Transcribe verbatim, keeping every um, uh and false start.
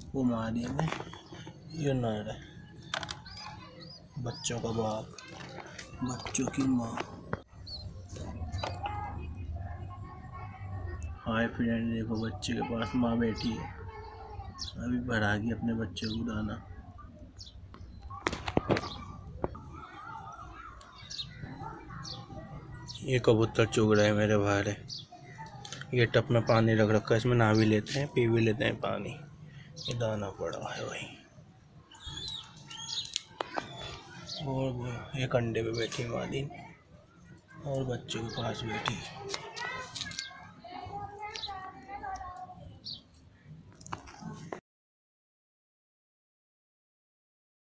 वो मादी में ये नर है, बच्चों का बाप, बच्चों की माँ। हाय फ्रेंड, देखो बच्चे के पास माँ बैठी है, अभी बढ़ागी अपने बच्चे को दाना। ये कबूतर चुग रहे हैं मेरे भारे। ये टप में पानी रख रखा है, इसमें नहा भी लेते हैं, पी भी लेते हैं पानी। ये दाना पड़ा है भाई। और वो एक अंडे पे बैठी मादी और बच्चे के पास बैठी।